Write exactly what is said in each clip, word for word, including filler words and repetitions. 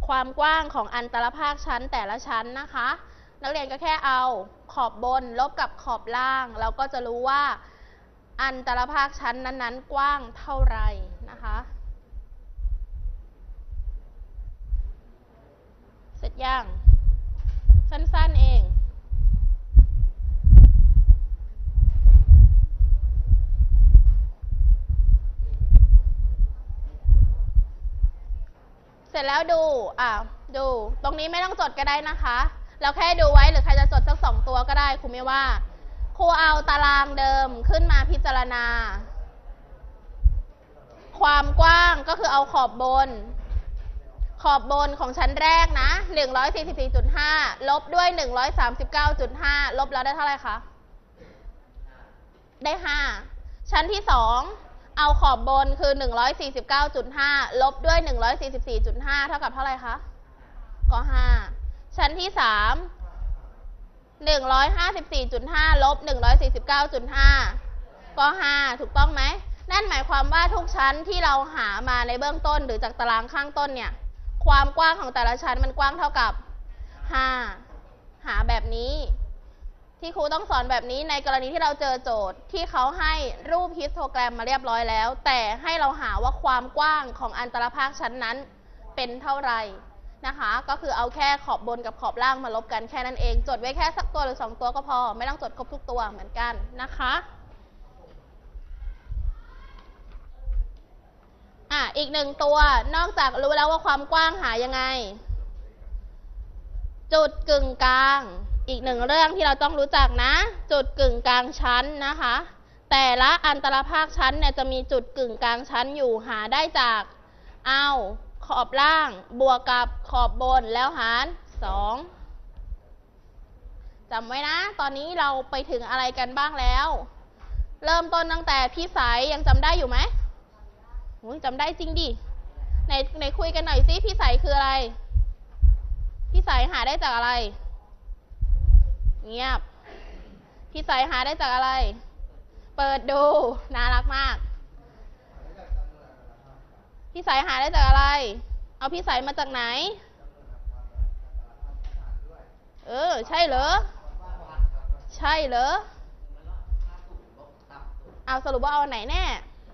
ความกว้างของอันตรภาคชั้นแต่ละชั้นนะคะนักเรียนก็แค่เอาขอบบนลบกับขอบล่างเราก็จะรู้ว่าอันตรภาคชั้นนั้นๆกว้างเท่าไหร่นะคะเสร็จยังสั้นๆเองเสร็จแล้วดูอ่ะดูตรงนี้ไม่ต้องจดก็ได้นะคะเราแค่ดูไว้หรือใครจะจดสักสองตัวก็ได้ครูไม่ว่าครูเอาตารางเดิมขึ้นมาพิจารณาความกว้างก็คือเอาขอบบนขอบบนของชั้นแรกนะ หนึ่งร้อยสี่สิบสี่จุดห้า ลบด้วย หนึ่งร้อยสามสิบเก้าจุดห้า ลบแล้วได้เท่าไหร่คะได้ห้าชั้นที่สองเอาขอบบนคือ หนึ่งร้อยสี่สิบเก้าจุดห้า ลบด้วย หนึ่งร้อยสี่สิบสี่จุดห้า เท่ากับเท่าไหร่คะก็ห้าชั้นที่สาม หนึ่งร้อยห้าสิบสี่จุดห้า ลบ หนึ่งร้อยสี่สิบเก้าจุดห้า ก็ห้าถูกต้องไหมนั่นหมายความว่าทุกชั้นที่เราหามาในเบื้องต้นหรือจากตารางข้างต้นเนี่ยความกว้างของแต่ละชั้นมันกว้างเท่ากับห้าหาแบบนี้ที่ครูต้องสอนแบบนี้ในกรณีที่เราเจอโจทย์ที่เขาให้รูปฮิสโตแกรมมาเรียบร้อยแล้วแต่ให้เราหาว่าความกว้างของอันตรภาคชั้นนั้นเป็นเท่าไหร่นะคะก็คือเอาแค่ขอบบนกับขอบล่างมาลบกันแค่นั้นเองจดไว้แค่สักตัวหรือสองตัวก็พอไม่ต้องจดครบทุกตัวเหมือนกันนะคะอ่ะอีกหนึ่งตัวนอกจากรู้แล้วว่าความกว้างหายังไงจุดกึ่งกลางอีกหนึ่งเรื่องที่เราต้องรู้จักนะจุดกึ่งกลางชั้นนะคะแต่ละอันตรภาคชั้นเนี่ยจะมีจุดกึ่งกลางชั้นอยู่หาได้จากเอาขอบล่างบวกกับขอบบนแล้วหารสองจำไว้นะตอนนี้เราไปถึงอะไรกันบ้างแล้วเริ่มต้นตั้งแต่พี่สายยังจำได้อยู่ไหมจำได้จริงดิไหนไหนคุยกันหน่อยซิพี่สายคืออะไรพี่สายหาได้จากอะไรเงียบพี่สายหาได้จากอะไรเปิดดูน่ารักมากพี่สายหาได้จากอะไรเอาพี่สายมาจากไหนเออใช่เหรอใช่เหรอเอาสรุปว่าเอาไหนแน่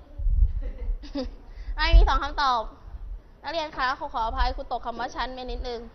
ไม่มีสองคำตอบนักเรียนคะขอขออภัยครูตกคำว่าชั้นไปนิดนึง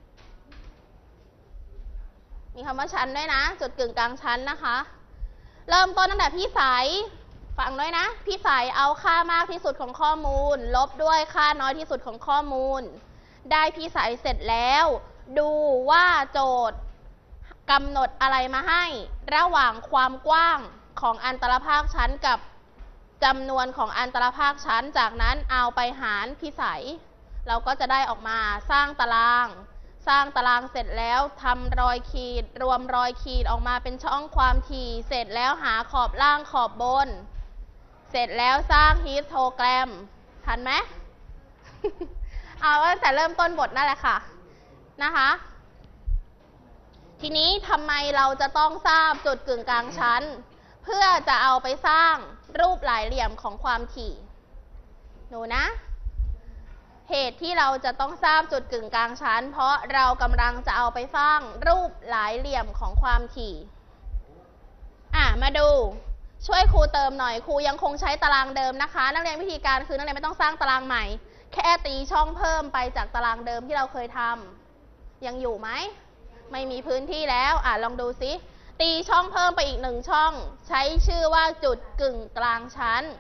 มีคำว่าชั้นด้วยนะจุดกึ่งกลางชั้นนะคะเริ่มต้นตั้งแต่พี่สายฟังด้วยนะพี่สายเอาค่ามากที่สุดของข้อมูลลบด้วยค่าน้อยที่สุดของข้อมูลได้พี่สายเสร็จแล้วดูว่าโจทย์กำหนดอะไรมาให้ระหว่างความกว้างของอันตรภาคชั้นกับจำนวนของอันตรภาคชั้นจากนั้นเอาไปหารพี่สายเราก็จะได้ออกมาสร้างตารางสร้างตารางเสร็จแล้วทำรอยขีดรวมรอยขีดออกมาเป็นช่องความถี่เสร็จแล้วหาขอบล่างขอบบนเสร็จแล้วสร้างฮิสโตแกรมทันไหม เอาตั้งแต่เริ่มต้นบทนั่นแหละค่ะนะคะทีนี้ทำไมเราจะต้องทราบจุดกึ่งกลางชั้นเพื่อจะเอาไปสร้างรูปหลายเหลี่ยมของความถี่หนูนะเหตุที่เราจะต้องทราบจุดกึ่งกลางชั้นเพราะเรากำลังจะเอาไปสร้างรูปหลายเหลี่ยมของความถี่อ่ะมาดูช่วยครูเติมหน่อยครูยังคงใช้ตารางเดิมนะคะนักเรียนวิธีการคือนักเรียนไม่ต้องสร้างตารางใหม่แค่ตีช่องเพิ่มไปจากตารางเดิมที่เราเคยทำยังอยู่ไหมไม่มีพื้นที่แล้วอ่ะลองดูซิตีช่องเพิ่มไปอีกหนึ่งช่องใช้ชื่อว่าจุดกึ่งกลางชั้น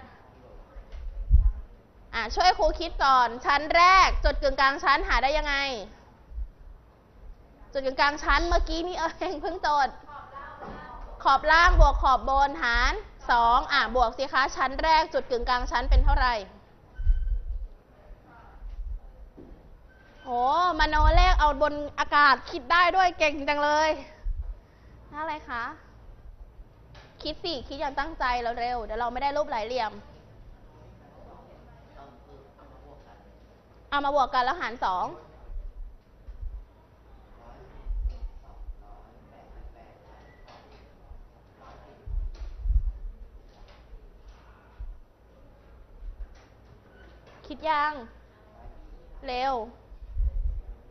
อ่ะช่วยครูคิดก่อนชั้นแรกจุดกึ่งกลางชั้นหาได้ยังไงจุดกึ่งกลางชั้นเมื่อกี้นี่เองเพิ่งโจทย์ขอบล่างบวกขอบบนหารสองอ่ะบวกสิคะชั้นแรกจุดกึ่งกลางชั้นเป็นเท่าไหร่โอ้มโนเลขเอาบนอากาศคิดได้ด้วยเก่งจังเลยน่าอะไรคะคิดสิคิดอย่างตั้งใจแล้วเร็วเดี๋ยวเราไม่ได้รูปหลายเหลี่ยมเอามาบวกกันแล้วหารสองคิดยังเร็ว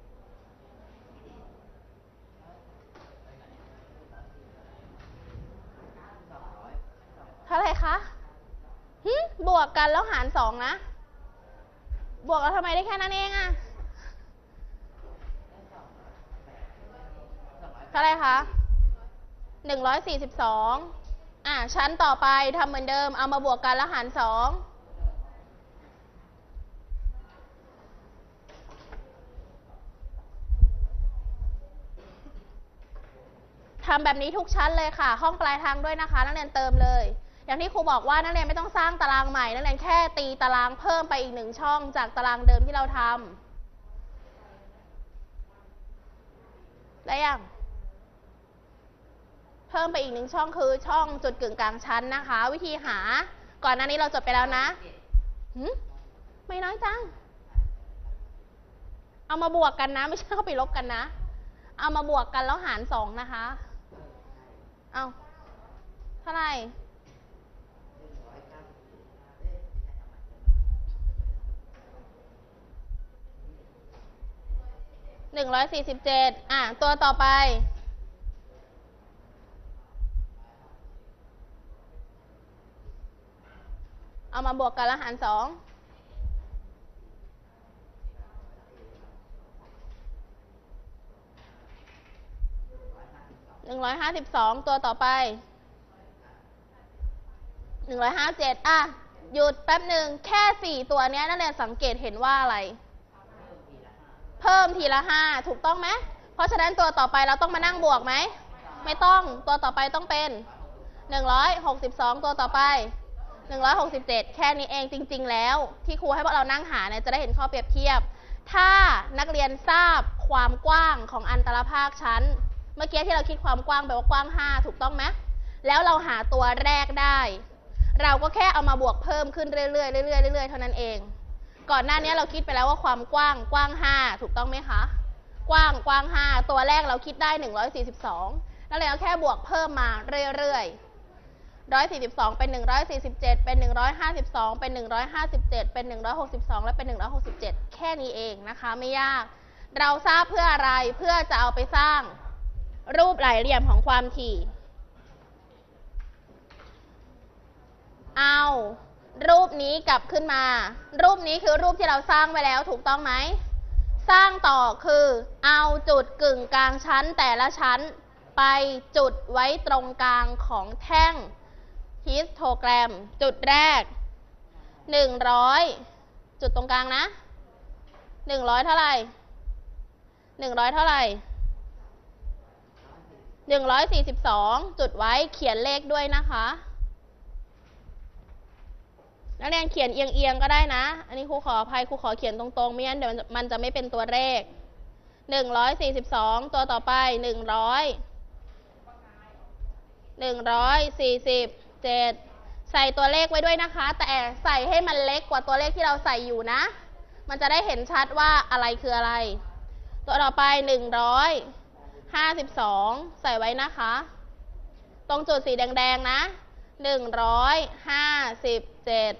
เท่าไหร่คะหึบวกกันแล้วหารสองนะ บวกแล้วทำไมได้แค่นั้นเองอะเท่าไหร่คะหนึ่งร้อยสี่สิบสองอ่ะชั้นต่อไปทำเหมือนเดิมเอามาบวกกันแล้วหารสองทำแบบนี้ทุกชั้นเลยค่ะห้องปลายทางด้วยนะคะนักเรียนเติมเลยอย่างที่ครูบอกว่านักเรียนไม่ต้องสร้างตารางใหม่นักเรียนแค่ตีตารางเพิ่มไปอีกหนึ่งช่องจากตารางเดิมที่เราทำได้ยังเพิ่มไปอีกหนึ่งช่องคือช่องจุดกึ่งกลางชั้นนะคะวิธีหาก่อนหน้านี้เราจดไปแล้วนะหืมไม่น้อยจังเอามาบวกกันนะไม่ใช่เข้าไปลบกันนะเอามาบวกกันแล้วหารสองนะคะเอาเท่าไหร่หนึ่งร้อยสี่สิบเจ็ดอ่ะตัวต่อไปเอามาบวกกันแล้วหารสองหนึ่งร้อยห้าสิบสองตัวต่อไปหนึ่งร้อยห้าสิบเจ็ดอ่ะหยุดแป๊บหนึ่งแค่สี่ตัวเนี้ยนักเรียนสังเกตเห็นว่าอะไรเพิ่มทีละห้าถูกต้องไหมเพราะฉะนั้นตัวต่อไปเราต้องมานั่งบวกไหมไม่ต้องตัวต่อไปต้องเป็นหนึ่งร้อยหกสิบสองตัวต่อไปหนึ่งร้อยหกสิบเจ็ดแค่นี้เองจริงๆแล้วที่ครูให้พวกเรานั่งหาเนี่ยจะได้เห็นข้อเปรียบเทียบถ้านักเรียนทราบความกว้างของอันตรภาคชั้นเมื่อกี้ที่เราคิดความกว้างแปลว่ากว้างห้าถูกต้องไหมแล้วเราหาตัวแรกได้เราก็แค่เอามาบวกเพิ่มขึ้นเรื่อยๆเรื่อยๆเรื่อยๆเท่านั้นเองก่อนหน้านี้เราคิดไปแล้วว่าความกว้างกว้างห้าถูกต้องไหมคะกว้างกว้างห้าตัวแรกเราคิดได้หนึ่งร้อยสี่สิบสองแล้วเราแค่บวกเพิ่มมาเรื่อยๆหนึ่งร้อยสี่สิบสองเป็นหนึ่งร้อยสี่สิบเจ็ดเป็นหนึ่งร้อยห้าสิบสองเป็นหนึ่งร้อยห้าสิบเจ็ดเป็นหนึ่งร้อยหกสิบสองและเป็นหนึ่งร้อยหกสิบเจ็ดแค่นี้เองนะคะไม่ยากเราทราบเพื่ออะไรเพื่อจะเอาไปสร้างรูปหลายเหลี่ยมของความถี่เอารูปนี้กลับขึ้นมารูปนี้คือรูปที่เราสร้างไว้แล้วถูกต้องไหมสร้างต่อคือเอาจุดกึ่งกลางชั้นแต่ละชั้นไปจุดไว้ตรงกลางของแท่งฮิสโทแกรมจุดแรกหนึ่งร้อยจุดตรงกลางนะหนึ่งร้อยเท่าไหร่หนึ่งร้อยเท่าไหร่หนึ่งร้อยสี่สิบสองจุดไว้เขียนเลขด้วยนะคะนักเรียนเขียนเอียงๆก็ได้นะอันนี้ครูขออภัยครูขอเขียนตรงๆไม่งั้นเดี๋ยวมันจะไม่เป็นตัวเลขหนึ่งร้อยสี่สิบสองตัวต่อไปหนึ่งร้อยหนึ่งร้อยสี่สิบเจ็ดใส่ตัวเลขไว้ด้วยนะคะแต่ใส่ให้มันเล็กกว่าตัวเลขที่เราใส่อยู่นะมันจะได้เห็นชัดว่าอะไรคืออะไรตัวต่อไปหนึ่งร้อยห้าสิบสองใส่ไว้นะคะตรงจุดสีแดงๆนะหนึ่งร้อยห้าสิบเจ็ด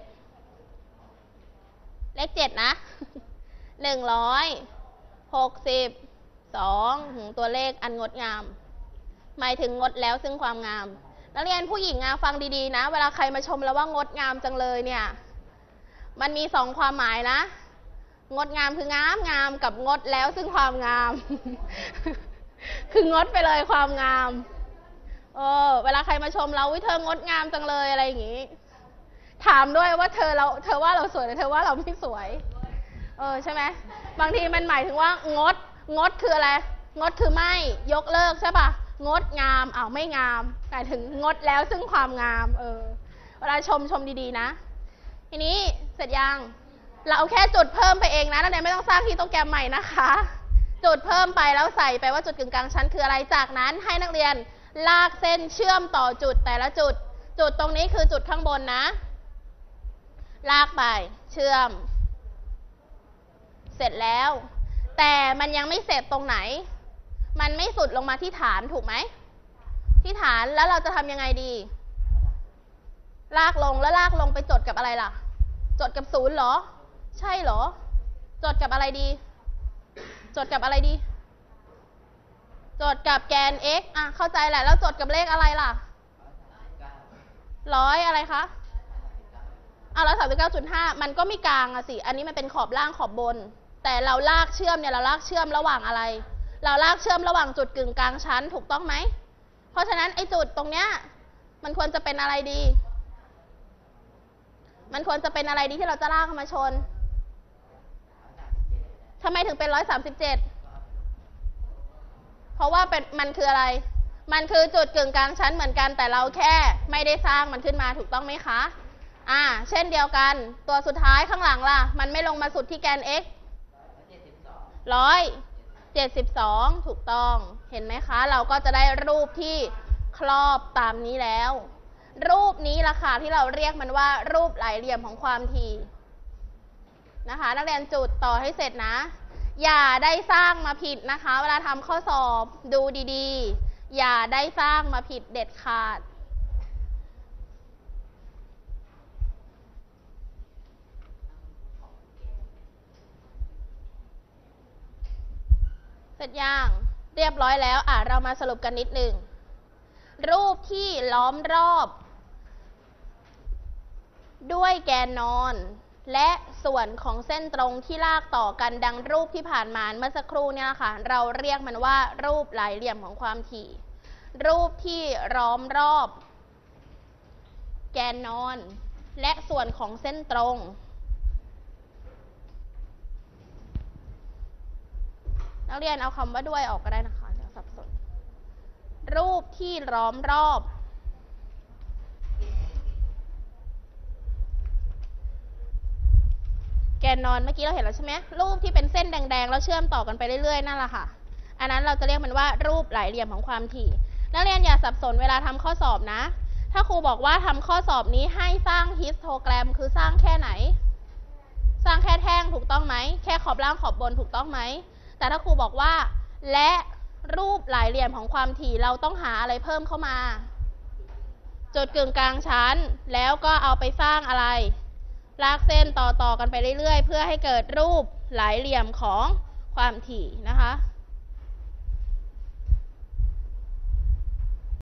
เลขเจ็ดนะหนึ่งร้อยหกสิบสองตัวเลขอันงดงามหมายถึงงดแล้วซึ่งความงามนักเรียนผู้หญิงฟังดีๆนะเวลาใครมาชมแล้วว่างดงามจังเลยเนี่ยมันมีสองความหมายนะงดงามคืองามงามกับงดแล้วซึ่งความงาม คืองดไปเลยความงามเออเวลาใครมาชมเราวิเธองดงามจังเลยอะไรอย่างงี้ถามด้วยว่าเธอเราเธอว่าเราสวยหรือเธอว่าเราไม่สวยเออใช่ไหมบางทีมันหมายถึงว่างดงดคืออะไรงดคือไม่ยกเลิกใช่ปะงดงามอ้าวไม่งามหมายถึงงดแล้วซึ่งความงามเออเวลาชมชมดีๆนะทีนี้เสร็จยังเราเอาแค่จุดเพิ่มไปเองนะนักเรียนไม่ต้องสร้างที่โปรแกรมใหม่นะคะจุดเพิ่มไปแล้วใส่ไปว่าจุดกึ่งกลางชั้นคืออะไรจากนั้นให้นักเรียนลากเส้นเชื่อมต่อจุดแต่ละจุดจุดตรงนี้คือจุดข้างบนนะลากไปเชื่อมเสร็จแล้วแต่มันยังไม่เสร็จตรงไหนมันไม่สุดลงมาที่ฐานถูกไหมที่ฐานแล้วเราจะทำยังไงดีลากลงแล้วลากลงไปจดกับอะไรล่ะจดกับศูนย์เหรอใช่เหรอจดกับอะไรดีจดกับอะไรดีจดกับแกน x อ่ะเข้าใจแหละแล้วจดกับเลขอะไรล่ะร้อยอะไรคะอ่ะร้อยสามสิบเก้าจุดห้ามันก็ไม่กลางอะสิอันนี้มันเป็นขอบล่างขอบบนแต่เราลากเชื่อมเนี่ยเราลากเชื่อมระหว่างอะไร เราลากเชื่อมระหว่างจุดกึ่งกลางชั้นถูกต้องไหมเพราะฉะนั้นไอ้จุดตรงเนี้ยมันควรจะเป็นอะไรดี มันควรจะเป็นอะไรดีที่เราจะลากเข้ามาชนทำไมถึงเป็นร้อยสามสิบเจ็ดเพราะว่าเป็นมันคืออะไรมันคือจุดกึ่งกลางชั้นเหมือนกันแต่เราแค่ไม่ได้สร้างมันขึ้นมาถูกต้องไหมคะอ่าเช่นเดียวกันตัวสุดท้ายข้างหลังล่ะมันไม่ลงมาสุดที่แกน x ร้อยเจ็ดสิบสองถูกต้องเห็นไหมคะเราก็จะได้รูปที่ครอบตามนี้แล้วรูปนี้ล่ะค่ะที่เราเรียกมันว่ารูปหลายเหลี่ยมของความถี่นะคะนักเรียนจุดต่อให้เสร็จนะอย่าได้สร้างมาผิดนะคะเวลาทำข้อสอบดูดีๆอย่าได้สร้างมาผิดเด็ดขาดเสร็จยังเรียบร้อยแล้วอ่ะเรามาสรุปกันนิดหนึ่งรูปที่ล้อมรอบด้วยแกนนอนและส่วนของเส้นตรงที่ลากต่อกันดังรูปที่ผ่านมาเมื่อสักครู่เนี่ยค่ะเราเรียกมันว่ารูปหลายเหลี่ยมของความถี่รูปที่ล้อมรอบแกนนอนและส่วนของเส้นตรงนักเรียนเอาคำว่าด้วยออกก็ได้นะคะเดี๋ยวสับสนรูปที่ล้อมรอบแกนนอนเมื่อกี้เราเห็นแล้วใช่ไหมรูปที่เป็นเส้นแดงๆแล้วเชื่อมต่อกันไปเรื่อยๆนั่นแหละค่ะอันนั้นเราจะเรียกมันว่ารูปหลายเหลี่ยมของความถี่นักเรียนอย่าสับสนเวลาทำข้อสอบนะถ้าครูบอกว่าทำข้อสอบนี้ให้สร้างฮิสโทแกรมคือสร้างแค่ไหนสร้างแค่แท่งถูกต้องไหมแค่ขอบล่างขอบบนถูกต้องไหมแต่ถ้าครูบอกว่าและรูปหลายเหลี่ยมของความถี่เราต้องหาอะไรเพิ่มเข้ามาจุดกึ่งกลางชั้นแล้วก็เอาไปสร้างอะไรลากเส้นต่อๆกันไปเรื่อยๆเพื่อให้เกิดรูปหลายเหลี่ยมของความถี่นะคะ